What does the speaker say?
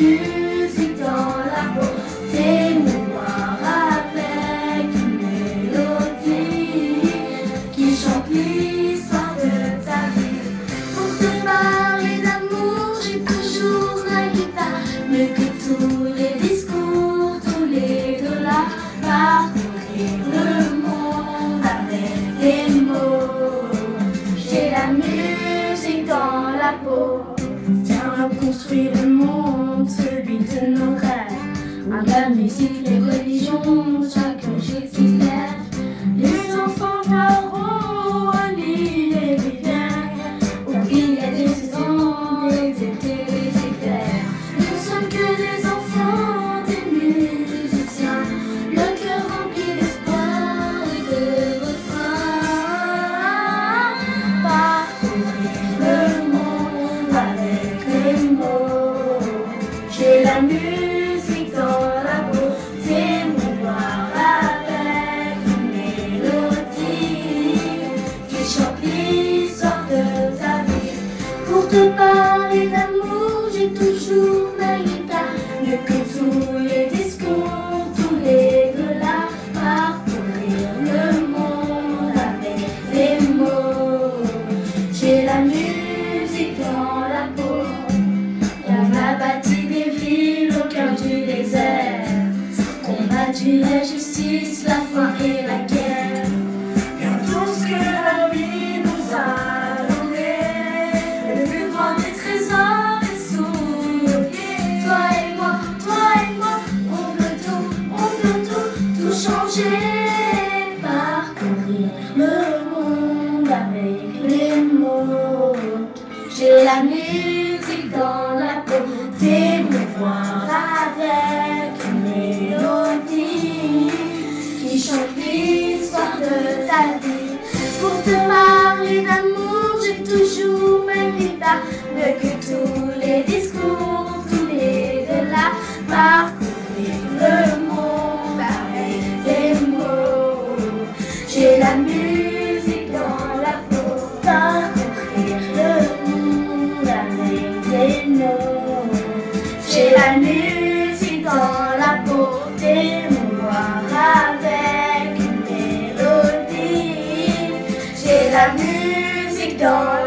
musique dans la peau, t'émouvoir avec une mélodie qui chante l'histoire de ta vie. Pour te parler d'amour, j'ai toujours ma guitare, mieux que tous les discours, tous les dollars, parcourir le monde avec des mots. J'ai la musique dans la peau. Viens reconstruire le monde, celui de nos rêves. Où la musique, les religions, chacun chez ses rêves. Les enfants parleront, relient les rivières, où il y a des saisons, des étés, des hivers. Nous ne sommes que des enfants, des musiciens, le cœur rempli d'espoir et de refrains. Parcourir le monde avec les mots. J'ai la musique dans la peau, t'émouvoir avec une mélodie qui chante l'histoire de ta vie. Pour te parler d'amour, j'ai toujours ma guitare, mieux que tous les discours, tous les dollars, parcourir le monde avec des mots. J'ai la musique dans la peau. On a bâti des villes au cœur du désert, combattu la justice, la faim et la guerre. Bien tout ce que la vie nous a donné, le plus grand des trésors est sous nos pieds. Toi et moi, on peut tout changer. Parcourir le monde avec les mots. J'ai la musique dans la peau, t'émouvoir avec une mélodie qui chante l'histoire de ta vie. Pour te parler d'amour, j'ai toujours ma guitare, mieux que tous les discours, tous les dollars, parcourir le monde avec des mots. J'ai la musique dans la peau, parcourir le monde avec des mots. J'ai la musique dans la peau, t'émouvoir avec une mélodie. J'ai la musique dans